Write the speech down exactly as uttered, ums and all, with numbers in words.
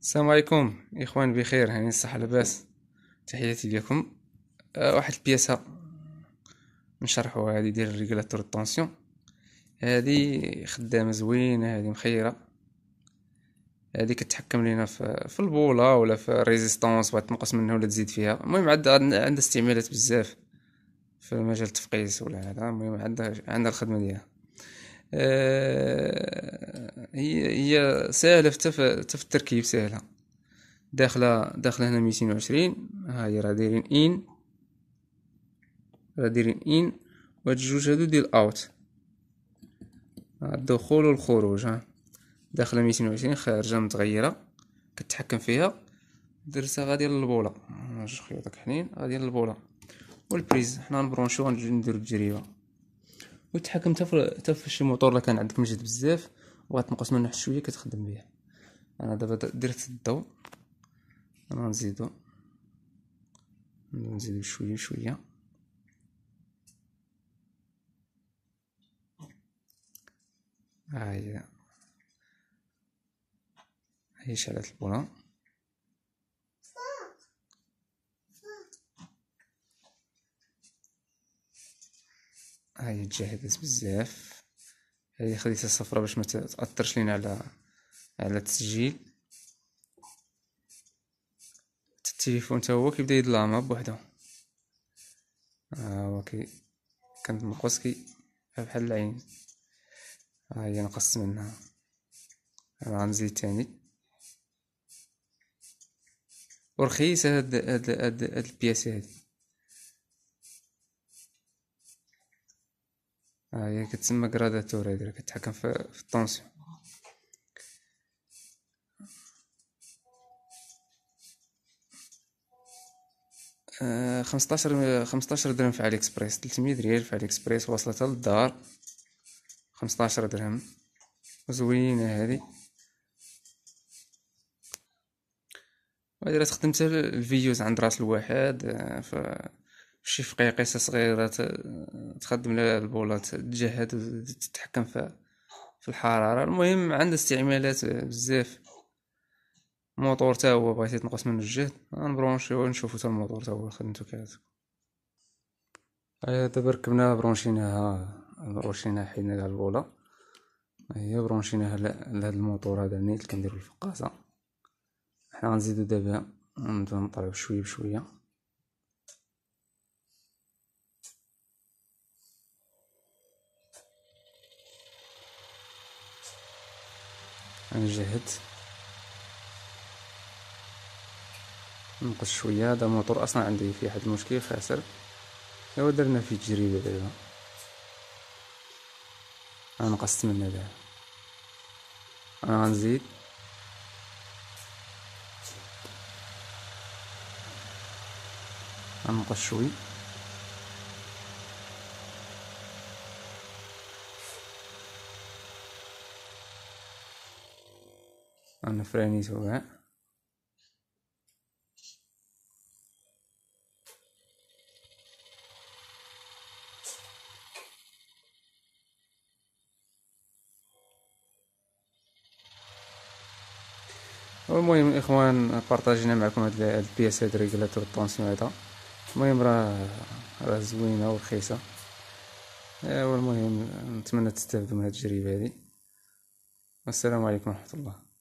السلام عليكم اخوان، بخير؟ هاني الصحة لاباس؟ تحياتي لكم. أه واحد البياسة نشرحوها، هذه ديال الريغولاتور الطونسيون. هذه خدامة زوينة، هذه مخيرة. هذه كتحكم لينا في, في البولة ولا في الريزيستونس، بغات تنقص منها ولا تزيد فيها. المهم عندها عندها استعمالات بزاف في مجال التفقيس ولا هذا. المهم عندها عندها الخدمة ديالها. أه هي هي سهلة في في التركيب، سهلة. داخله داخله هنا ميتين وعشرين. ها هي راه دايرين ان راه دايرين ان وهاد الجوج هادو ديال اوت، الدخول والخروج. ها داخله ميتين وعشرين، خارجه متغيره كتحكم فيها. درتها غادي للبوله، جوج خيوطك حنين غادي للبوله. والبريز حنا نبرونشيو غنجي نديرو التجربه. وتحكم حتى في حتى في شي موطور لا كان عندك مجهد بزاف وغتنقص منه حتى شويه كتخدم بيه. انا دابا درت الضوء، انا نزيدو نزيدو شويه شويه. ها هي هي شعلات البوله. هاهي تجهزت بزاف. هاهي خديتها صفرا باش ما تاثرش لينا على على التسجيل. التليفون تا هو كيبدا يظلم بوحدو. ها هو كي كنقص كي بحال العين. ها هي نقصت منها، غنزيد تاني. ورخيصة هاد هاد هاد, هاد البياسة هادي. ها هي كتسمى كراداتور، هادي راه كتحكم في, في الطونسيون. آه خمسطاش خمسطاش درهم في علي اكسبريس، تلتمية ريال في علي اكسبريس، وصلتها للدار خمسطاش درهم. زوينة هادي. وهادي راه تخدم حتى الفيديوز عند راس الواحد، ف شي فقيقيسة صغيرة تخدم لها البولات، تجهد وتتحكم في في الحرارة. المهم عندها استعمالات بزاف. موطور تا هو بغيتي تنقص منه الجهد، غنبرونشيو ونشوفو تا الموطور تا هو خدمتو كيعجبك. هيا دابا ركبناها، برونشيناها برونشيناها حيدنا لها البولة. هي برونشيناها لهاد الموطور هذا نيت اللي كنديرو الفقاصة. حنا غنزيدو دابا نبداو نطلعو بشوية بشوية. غنجهد نقص شوية. هذا الموطور اصلا عندي فيه واحد المشكل خاسر، ايوا درنا فيه تجربة دابا. انا نقصت منه دابا، انا غنزيد. غنقص شوي. انا فرانيتو كاع. المهم الاخوان، بارطاجينا معكم هاد البياس هاد ريغولاتور الطونسيون هذا. المهم راه راه زوينه ورخيصه. ايوا المهم نتمنى تستافدوا من هاد التجربه هادي. والسلام عليكم ورحمه الله.